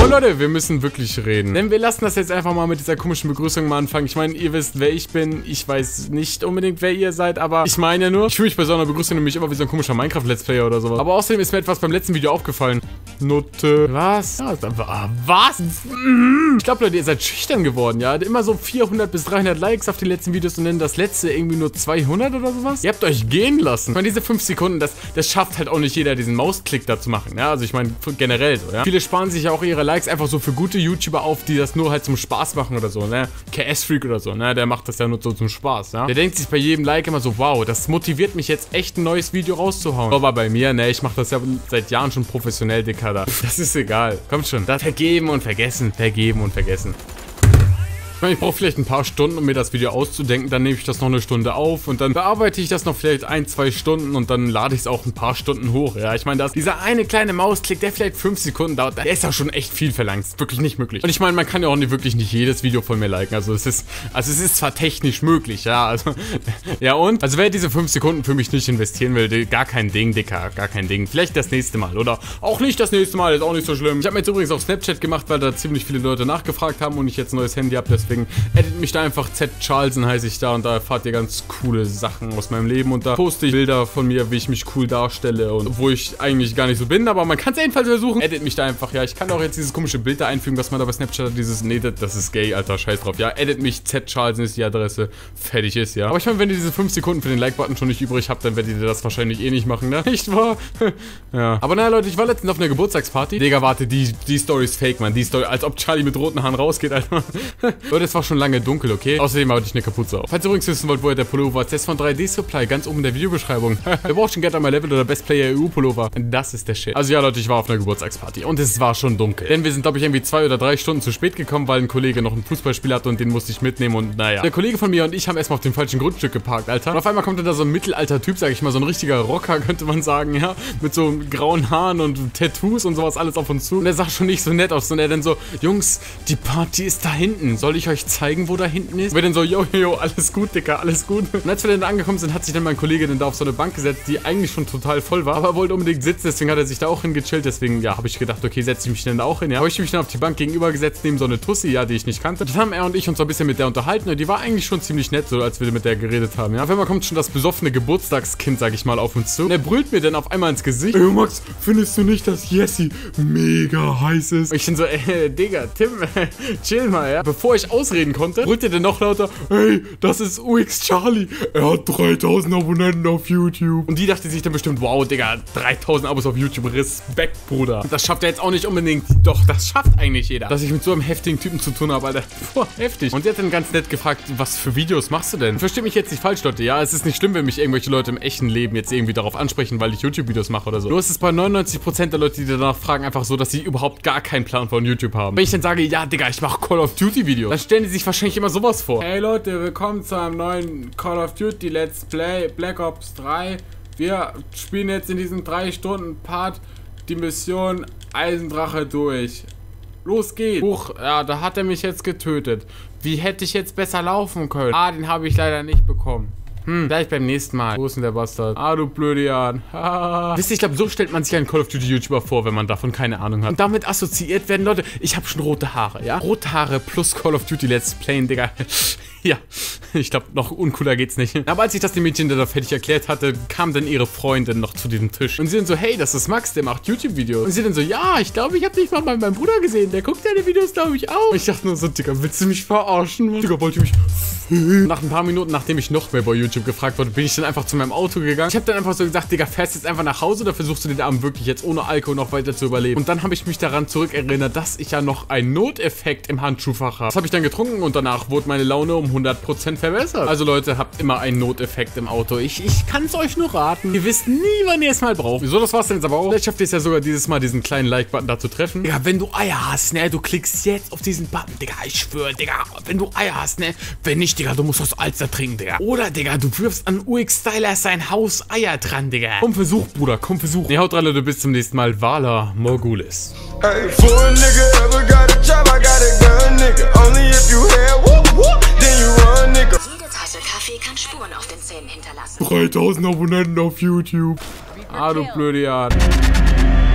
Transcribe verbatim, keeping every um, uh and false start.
Aber Leute, wir müssen wirklich reden. Denn wir lassen das jetzt einfach mal mit dieser komischen Begrüßung mal anfangen. Ich meine, ihr wisst, wer ich bin. Ich weiß nicht unbedingt, wer ihr seid, aber ich meine ja nur, ich fühle mich bei so einer Begrüßung nämlich immer wie so ein komischer Minecraft-Let's Player oder sowas. Aber außerdem ist mir etwas beim letzten Video aufgefallen. Nutte. Was? Ja, ah, was? Ich glaube, Leute, ihr seid schüchtern geworden, ja? Immer so vierhundert bis dreihundert Likes auf die letzten Videos und dann das letzte irgendwie nur zweihundert oder sowas. Ihr habt euch gehen lassen. Ich meine, diese fünf Sekunden, das, das schafft halt auch nicht jeder, diesen Mausklick da zu machen, ja? Also ich meine, generell so, ja? Viele sparen sich ja auch ihre Likes einfach so für gute YouTuber auf, die das nur halt zum Spaß machen oder so, ne? K S-Freak oder so, ne? Der macht das ja nur so zum Spaß, ja? Der denkt sich bei jedem Like immer so, wow, das motiviert mich jetzt echt ein neues Video rauszuhauen. Aber bei mir, ne? Ich mache das ja seit Jahren schon professionell, Dicker, da. Das ist egal. Kommt schon. Das vergeben und vergessen. Vergeben und vergessen. Ich meine, ich brauche vielleicht ein paar Stunden, um mir das Video auszudenken. Dann nehme ich das noch eine Stunde auf und dann bearbeite ich das noch vielleicht ein, zwei Stunden und dann lade ich es auch ein paar Stunden hoch. Ja, ich meine, dass dieser eine kleine Mausklick, der vielleicht fünf Sekunden dauert, der ist ja schon echt viel verlangt. Ist wirklich nicht möglich. Und ich meine, man kann ja auch nicht, wirklich nicht jedes Video von mir liken. Also es ist, also es ist zwar technisch möglich, ja, also, ja und? Also wer diese fünf Sekunden für mich nicht investieren will, gar kein Ding, Dicker, gar kein Ding. Vielleicht das nächste Mal oder auch nicht das nächste Mal, ist auch nicht so schlimm. Ich habe mir jetzt übrigens auf Snapchat gemacht, weil da ziemlich viele Leute nachgefragt haben und ich jetzt ein neues Handy habe, deswegen edit mich da einfach Z Charleston heiße ich da und da erfahrt ihr ganz coole Sachen aus meinem Leben und da poste ich Bilder von mir, wie ich mich cool darstelle und wo ich eigentlich gar nicht so bin, aber man kann es jedenfalls versuchen. Edit mich da einfach, ja, ich kann auch jetzt dieses komische Bild da einfügen, was man da bei Snapchat hat, dieses, nee, das ist gay, Alter, scheiß drauf, ja, edit mich, Z Charleston ist die Adresse, fertig ist, ja. Aber ich meine, wenn ihr diese fünf Sekunden für den Like-Button schon nicht übrig habt, dann werdet ihr das wahrscheinlich eh nicht machen, ne? Nicht wahr? Ja. Aber naja, Leute, ich war letztens auf einer Geburtstagsparty. Digga, warte, die, die Story ist fake, Mann, die Story, als ob Charlie mit roten Haaren rausgeht, Alter. Leute, es war schon lange dunkel. Okay? Außerdem hatte ich eine Kapuze auf. Falls ihr übrigens wissen wollt, woher der Pullover ist, der ist von drei D Supply, ganz oben in der Videobeschreibung. Wer braucht schon Get on My Level oder Best Player E U Pullover? Das ist der Shit. Also ja, Leute, ich war auf einer Geburtstagsparty und es war schon dunkel. Denn wir sind, glaube ich, irgendwie zwei oder drei Stunden zu spät gekommen, weil ein Kollege noch ein Fußballspiel hatte und den musste ich mitnehmen und naja. Der Kollege von mir und ich haben erstmal auf dem falschen Grundstück geparkt, Alter. Und auf einmal kommt da so ein mittelalter Typ, sag ich mal, so ein richtiger Rocker, könnte man sagen, ja, mit so grauen Haaren und Tattoos und sowas alles auf uns zu. Und er sah schon nicht so nett aus und er dann so, Jungs, die Party ist da hinten. Soll ich euch zeigen, wo da hinten ist? Und wir dann so, yo, yo, alles gut, Dicker, alles gut. Und als wir dann angekommen sind, hat sich dann mein Kollege dann da auf so eine Bank gesetzt, die eigentlich schon total voll war. Aber er wollte unbedingt sitzen, deswegen hat er sich da auch hingechillt. Deswegen, ja, habe ich gedacht, okay, setze ich mich dann da auch hin. Ja, habe ich mich dann auf die Bank gegenüber gesetzt, neben so eine Tussi, ja, die ich nicht kannte. Dann haben er und ich uns so ein bisschen mit der unterhalten und die war eigentlich schon ziemlich nett, so als wir mit der geredet haben, ja. Auf einmal kommt schon das besoffene Geburtstagskind, sag ich mal, auf uns zu. Und er brüllt mir dann auf einmal ins Gesicht. Ey, Max, findest du nicht, dass Jessie mega heiß ist? Und ich dann so, ey, Digga, Tim, chill mal, ja. Bevor ich ausreden konnte, brüllt er dann noch lauter, hey, das ist U X Charlie. Er hat dreitausend Abonnenten auf YouTube. Und die dachte sich dann bestimmt, wow, Digga, dreitausend Abos auf YouTube. Respekt, Bruder. Das schafft er jetzt auch nicht unbedingt. Doch, das schafft eigentlich jeder. Dass ich mit so einem heftigen Typen zu tun habe, Alter. Boah, heftig. Und sie hat dann ganz nett gefragt, was für Videos machst du denn? Versteht mich jetzt nicht falsch, Leute. Ja, es ist nicht schlimm, wenn mich irgendwelche Leute im echten Leben jetzt irgendwie darauf ansprechen, weil ich YouTube-Videos mache oder so. Nur ist es bei neunundneunzig Prozent der Leute, die danach fragen, einfach so, dass sie überhaupt gar keinen Plan von YouTube haben. Wenn ich dann sage, ja, Digga, ich mache Call of Duty-Videos, dann stellen die sich wahrscheinlich immer sowas vor. Hey Leute, willkommen zu einem neuen Call of Duty Let's Play Black Ops drei. Wir spielen jetzt in diesem drei Stunden Part die Mission Eisendrache durch. Los geht's. Huch, ja, da hat er mich jetzt getötet. Wie hätte ich jetzt besser laufen können? Ah, den habe ich leider nicht bekommen. Hm, vielleicht beim nächsten Mal. Wo ist denn der Bastard? Ah, du blöde Jan. Wisst ihr, ich glaube, so stellt man sich einen Call of Duty YouTuber vor, wenn man davon keine Ahnung hat. Und damit assoziiert werden, Leute, ich habe schon rote Haare, ja? Rote Haare plus Call of Duty Let's Playen, Digga. Ja, ich glaube, noch uncooler geht's nicht. Aber als ich das dem Mädchen da fertig erklärt hatte, kam dann ihre Freundin noch zu diesem Tisch. Und sie dann so, hey, das ist Max, der macht YouTube-Videos. Und sie dann so, ja, ich glaube, ich habe dich mal bei meinem Bruder gesehen. Der guckt deine Videos, glaube ich, auch. Und ich dachte nur so, Digga, willst du mich verarschen? Digga, wollte mich... Nach ein paar Minuten, nachdem ich noch mehr bei YouTube gefragt wurde, bin ich dann einfach zu meinem Auto gegangen. Ich habe dann einfach so gesagt, Digga, fährst jetzt einfach nach Hause oder versuchst du den Abend wirklich jetzt ohne Alkohol noch weiter zu überleben? Und dann habe ich mich daran zurückerinnert, dass ich ja noch einen Noteffekt im Handschuhfach habe. Das habe ich dann getrunken und danach wurde meine Laune um hundert Prozent verbessert. Also Leute, habt immer einen Noteffekt im Auto. Ich, ich kann es euch nur raten. Ihr wisst nie, wann ihr es mal braucht. So, das war's dann jetzt aber auch. Vielleicht schafft ihr es ja sogar dieses Mal, diesen kleinen Like-Button da zu treffen. Digga, wenn du Eier hast, ne, du klickst jetzt auf diesen Button, Digga, ich schwöre, Digga, wenn du Eier hast, ne, wenn nicht, Digga, du musst das Alster trinken, Digga. Oder, Digga, du wirfst an U X Styler sein Haus Eier dran, Digga. Komm, versuch, Bruder, komm, versuch. Ne, haut rein, Leute, bis zum nächsten Mal. Vala Morgulis. Hey, for a nigga ever got a job, I got a gun, nigga. Only if you had whoop, whoop, then you run, nigga. Jede Tasse Kaffee kann Spuren auf den Zähnen hinterlassen. dreitausend Abonnenten auf YouTube. Ah, du blöde Jan.